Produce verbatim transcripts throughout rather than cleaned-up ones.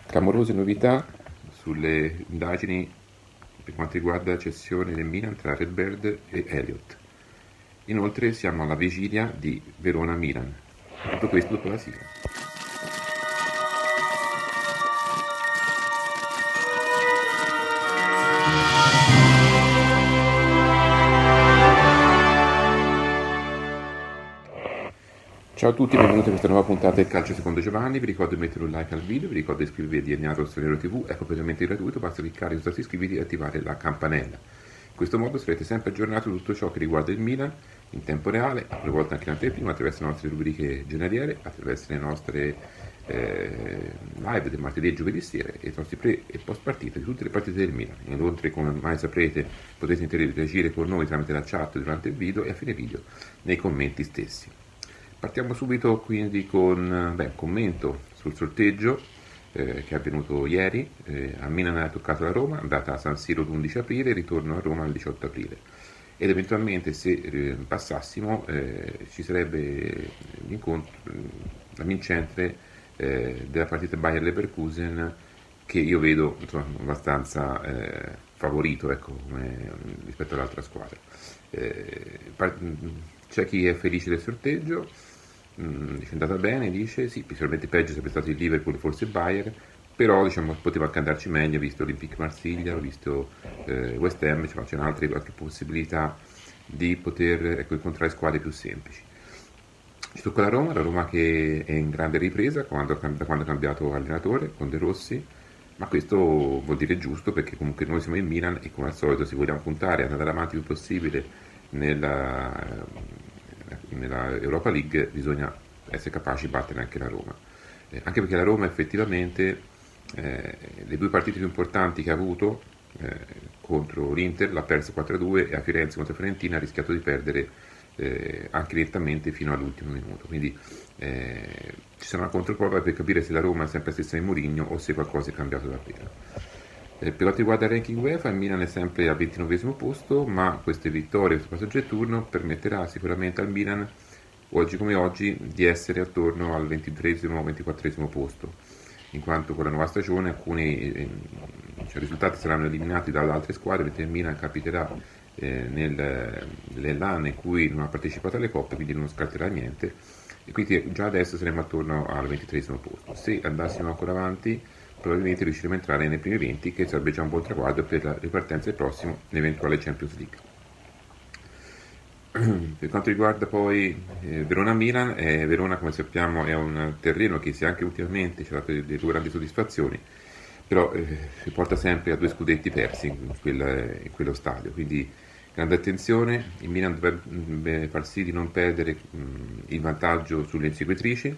Clamorose novità sulle indagini per quanto riguarda la cessione del Milan tra Redbird e Elliott. Inoltre siamo alla vigilia di Verona-Milan. Tutto questo dopo la sigla. Ciao a tutti, benvenuti a questa nuova puntata del Calcio Secondo Giovanni. Vi ricordo di mettere un like al video, vi ricordo di iscrivervi a D N A Rossonero tivù, è completamente gratuito, basta cliccare su tasto iscriviti e attivare la campanella. In questo modo sarete sempre aggiornati su tutto ciò che riguarda il Milan in tempo reale, alcune volte anche in anteprima, attraverso le nostre rubriche giornaliere, attraverso le nostre eh, live del martedì e giovedì sera e i nostri pre e post partita di tutte le partite del Milan. Inoltre, come ormai saprete, potete interagire con noi tramite la chat durante il video e a fine video nei commenti stessi. Partiamo subito quindi con beh, un commento sul sorteggio eh, che è avvenuto ieri. Eh, a Milan ha toccato la Roma, andata a San Siro l'undici aprile, ritorno a Roma il diciotto aprile. Ed eventualmente se eh, passassimo eh, ci sarebbe l'incontro, la vincente eh, della partita Bayer-Leverkusen, che io vedo insomma, abbastanza eh, favorito ecco, come, rispetto all'altra squadra. Eh, par- c'è chi è felice del sorteggio, mh, dice è andata bene, dice sì, sicuramente peggio sarebbe stato il Liverpool, forse il Bayern, però diciamo, poteva anche andarci meglio, visto Olympique Marsiglia, visto eh, West Ham, diciamo, c'erano altre qualche possibilità di poter ecco, incontrare squadre più semplici. Ci tocca la Roma, la Roma che è in grande ripresa quando, da quando ha cambiato allenatore con De Rossi, ma questo vuol dire giusto perché comunque noi siamo in Milan e come al solito se vogliamo puntare ad andare avanti il più possibile nella, nella Europa League bisogna essere capaci di battere anche la Roma, eh, anche perché la Roma effettivamente eh, le due partite più importanti che ha avuto eh, contro l'Inter l'ha persa quattro a due e a Firenze contro Fiorentina ha rischiato di perdere eh, anche direttamente fino all'ultimo minuto, quindi eh, ci sarà una controprova per capire se la Roma è sempre la stessa di Mourinho o se qualcosa è cambiato davvero. Eh, per quanto riguarda il ranking UEFA, il Milan è sempre al ventinovesimo posto, ma queste vittorie, questo passaggio al turno permetterà sicuramente al Milan, oggi come oggi, di essere attorno al ventitreesimo ventiquattresimo posto, in quanto con la nuova stagione alcuni eh, cioè, risultati saranno eliminati dalle altre squadre, mentre il Milan capiterà eh, nel, nell'anno in cui non ha partecipato alle coppe, quindi non scatterà niente, e quindi già adesso saremo attorno al ventitreesimo posto. Se andassimo ancora avanti, probabilmente riusciremo a entrare nei primi venti, che sarebbe già un buon traguardo per la ripartenza del prossimo eventuale Champions League. Per quanto riguarda poi eh, Verona-Milan, eh, Verona come sappiamo è un terreno che si è anche ultimamente ci ha dato delle due grandi soddisfazioni, però eh, si porta sempre a due scudetti persi in, quel, in quello stadio, quindi grande attenzione, il Milan dovrebbe far sì di non perdere mh, il vantaggio sulle inseguitrici.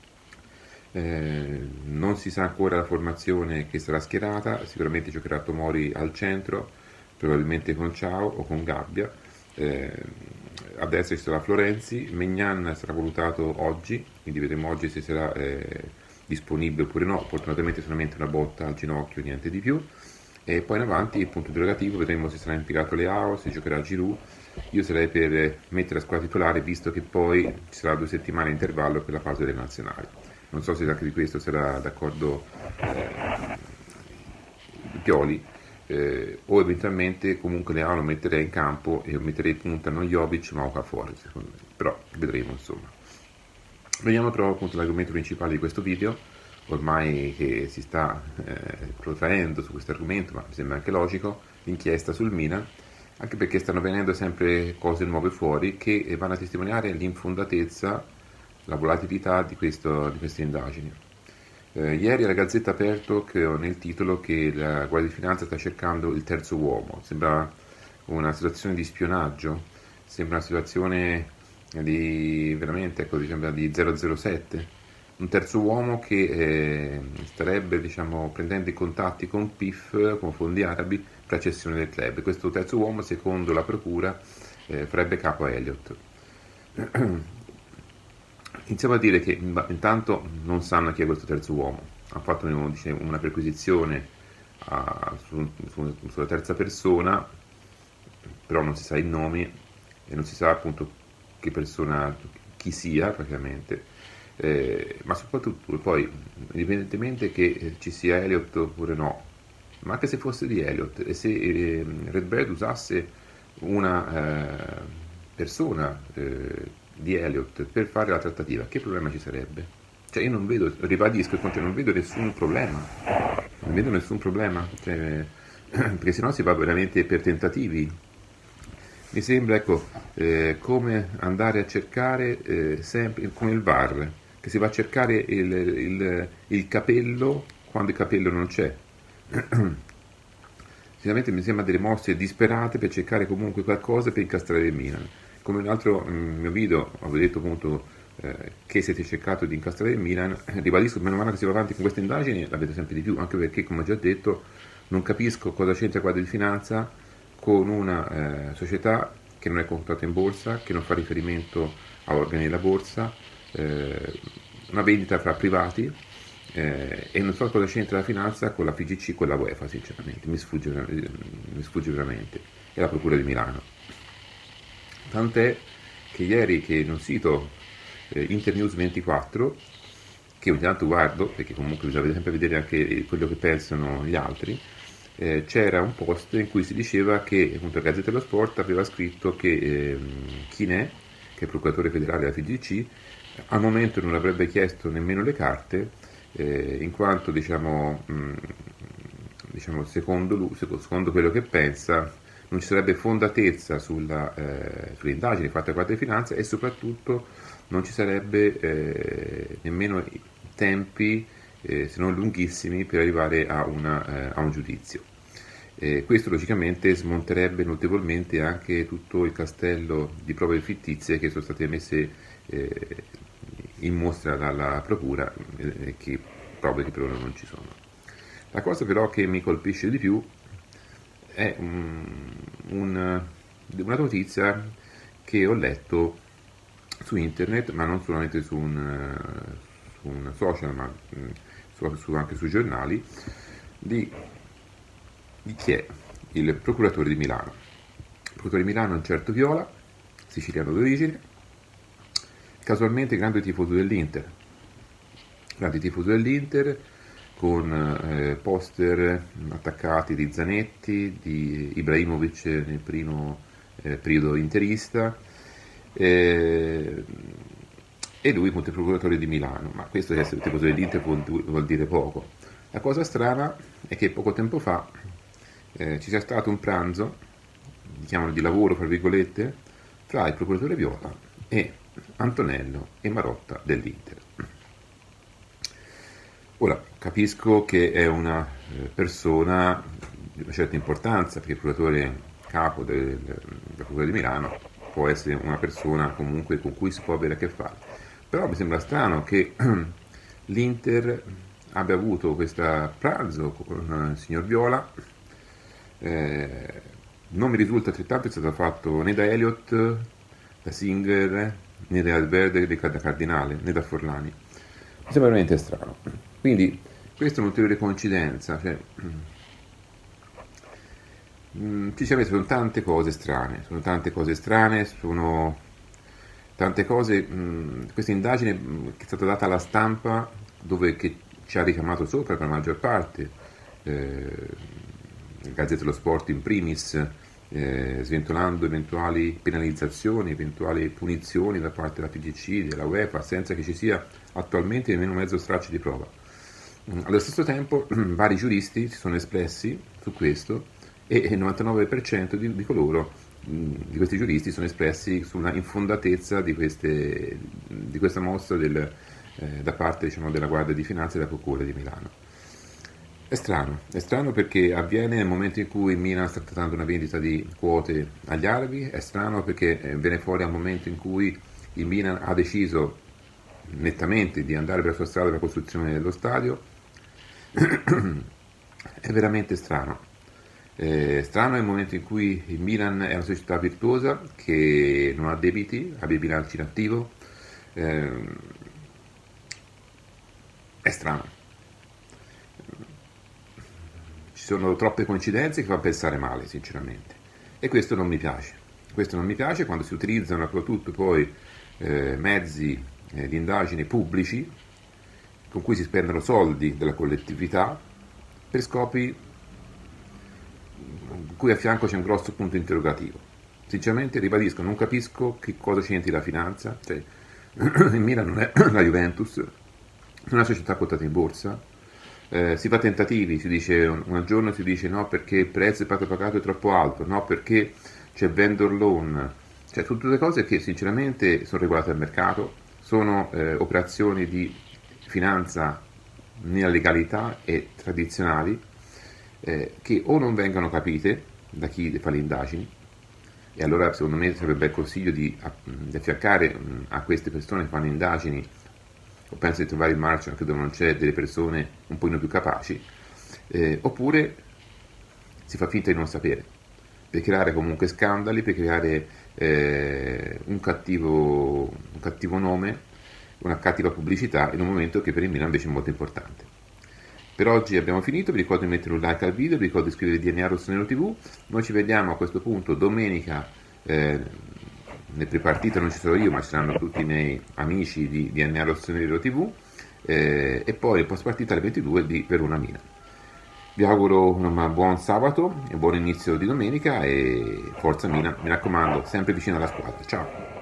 Eh, non si sa ancora la formazione che sarà schierata, sicuramente giocherà Tomori al centro, probabilmente con Ciao o con Gabbia. Eh, a destra ci sarà Florenzi, Maignan sarà valutato oggi, quindi vedremo oggi se sarà eh, disponibile oppure no, fortunatamente solamente una botta al ginocchio, niente di più. E poi in avanti il punto interrogativo, vedremo se sarà impiegato Leao, se giocherà Giroud. Io sarei per mettere la squadra titolare visto che poi ci sarà due settimane di intervallo per la fase delle nazionali. Non so se anche di questo sarà d'accordo eh, Pioli, eh, o eventualmente comunque Leao lo metterei in campo e metterei in punta non Jovic ma Okafor, secondo me. Però vedremo insomma. Veniamo però appunto all'argomento principale di questo video, ormai che si sta eh, protraendo su questo argomento, ma mi sembra anche logico, l'inchiesta sul Milan, anche perché stanno venendo sempre cose nuove fuori che vanno a testimoniare l'infondatezza, la volatilità di, questo, di queste indagini. Eh, ieri la Gazzetta ha aperto che, nel titolo che la Guardia di Finanza sta cercando il terzo uomo, sembra una situazione di spionaggio, sembra una situazione di veramente ecco, diciamo, di zero zero sette, un terzo uomo che eh, starebbe diciamo, prendendo i contatti con P I F, con fondi arabi, per la cessione del club. Questo terzo uomo, secondo la procura, eh, farebbe capo a Elliott. Iniziamo a dire che intanto non sanno chi è questo terzo uomo, hanno fatto dice, una perquisizione a, su, su, sulla terza persona, però non si sa i nomi e non si sa appunto che persona, chi sia praticamente. eh, ma soprattutto poi, indipendentemente che eh, ci sia Elliott oppure no, ma anche se fosse di Elliott e se eh, Red Bird usasse una eh, persona eh, di Elliott per fare la trattativa, che problema ci sarebbe? Cioè io non vedo, ribadisco, non vedo nessun problema, non vedo nessun problema, cioè, perché sennò si va veramente per tentativi. Mi sembra, ecco, eh, come andare a cercare eh, sempre, come il V A R, che si va a cercare il, il, il capello quando il capello non c'è. Sinceramente mi sembra delle mosse disperate per cercare comunque qualcosa per incastrare il Milan. Come in un altro mm, mio video avevo detto appunto eh, che siete cercato di incastrare il Milan, ribadisco, mano a mano che si va avanti con queste indagini la vedo sempre di più, anche perché come ho già detto non capisco cosa c'entra Guardia di Finanza con una eh, società che non è quotata in borsa, che non fa riferimento a organi della borsa, eh, una vendita fra privati, eh, e non so cosa c'entra la finanza con la F I G C, con la UEFA, sinceramente, mi sfugge, mi sfugge veramente, e la Procura di Milano. Tant'è che ieri che in un sito eh, Internews ventiquattro, che ogni tanto guardo, perché comunque bisogna sempre vedere anche quello che pensano gli altri, eh, c'era un post in cui si diceva che appunto, la Gazzetta dello Sport aveva scritto che ehm, Chinè, che è il procuratore federale della F I G C, al momento non avrebbe chiesto nemmeno le carte, eh, in quanto diciamo, mh, diciamo secondo, lui, secondo quello che pensa non ci sarebbe fondatezza sulla, eh, sulle indagini fatte da Guardia di Finanza e soprattutto non ci sarebbe eh, nemmeno tempi, eh, se non lunghissimi, per arrivare a, una, eh, a un giudizio. Eh, questo logicamente smonterebbe notevolmente anche tutto il castello di prove fittizie che sono state messe eh, in mostra dalla Procura, eh, che prove che per ora non ci sono. La cosa però che mi colpisce di più è un, un, una notizia che ho letto su internet, ma non solamente su un, su un social, ma su, su, anche sui giornali, di, di chi è il procuratore di Milano. Il procuratore di Milano è un certo Viola, siciliano d'origine, casualmente grande tifoso dell'Inter, grande tifoso dell'Inter, con eh, poster attaccati di Zanetti, di Ibrahimovic nel primo eh, periodo interista, eh, e lui appunto il procuratore di Milano, ma questo che essere tifoso dell'Inter vuol, vuol dire poco. La cosa strana è che poco tempo fa eh, ci sia stato un pranzo, chiamano di lavoro, fra virgolette, tra il procuratore Viola e Antonello e Marotta dell'Inter. Ora, capisco che è una persona di una certa importanza, perché il procuratore capo del, della Procura di Milano può essere una persona comunque con cui si può avere a che fare. Però mi sembra strano che l'Inter abbia avuto questo pranzo con il signor Viola, eh, non mi risulta altrettanto è stato fatto né da Elliott, da Singer, né da Alverde, né da Cardinale, né da Forlani. Mi sembra veramente strano. Quindi questa è un'ulteriore coincidenza, cioè, mh, sinceramente sono tante cose strane, sono tante cose strane, sono tante cose, mh, questa indagine mh, che è stata data alla stampa, dove che ci ha richiamato sopra per la maggior parte, eh, il Gazzetta dello Sport in primis, eh, sventolando eventuali penalizzazioni, eventuali punizioni da parte della F I G C, della UEFA, senza che ci sia attualmente nemmeno mezzo straccio di prova. Allo stesso tempo vari giuristi si sono espressi su questo e il novantanove per cento di, di coloro, di questi giuristi, sono espressi sulla infondatezza di, queste, di questa mossa del, eh, da parte diciamo, della Guardia di Finanza e della Procura di Milano. È strano, è strano perché avviene nel momento in cui il Milan sta trattando una vendita di quote agli arabi, è strano perché viene fuori al momento in cui il Milan ha deciso nettamente di andare per la sua strada per la costruzione dello stadio. È veramente strano. Eh, strano è il momento in cui il Milan è una società virtuosa che non ha debiti, ha dei bilanci in attivo. Eh, è strano. Ci sono troppe coincidenze che fanno pensare male, sinceramente. E questo non mi piace. Questo non mi piace quando si utilizzano soprattutto poi eh, mezzi eh, di indagine pubblici con cui si spendono soldi della collettività per scopi in cui a fianco c'è un grosso punto interrogativo. Sinceramente, ribadisco, non capisco che cosa c'entri la finanza, cioè, il Milan non è la Juventus, non è una società quotata in borsa, eh, si fa tentativi, si dice un, un giorno si dice no perché il prezzo del patto pagato è troppo alto, no perché c'è vendor loan, cioè tutte le cose che sinceramente sono regolate dal mercato, sono eh, operazioni di finanza nella legalità e tradizionali eh, che o non vengono capite da chi fa le indagini, e allora secondo me sarebbe un bel consiglio di, di affiancare mh, a queste persone che fanno indagini, o penso di trovare il marcio anche dove non c'è delle persone un pochino più capaci, eh, oppure si fa finta di non sapere, per creare comunque scandali, per creare eh, un, cattivo, un cattivo nome, una cattiva pubblicità in un momento che per il Milan invece è molto importante. Per oggi abbiamo finito, vi ricordo di mettere un like al video, vi ricordo di iscrivervi a D N A Rossonero tivù, noi ci vediamo a questo punto domenica, eh, nel prepartita non ci sarò io ma ci saranno tutti i miei amici di D N A Rossonero tivù, eh, e poi post partita alle ventidue di Verona Milan. Vi auguro un buon sabato e buon inizio di domenica e forza Milan, mi raccomando, sempre vicino alla squadra, ciao!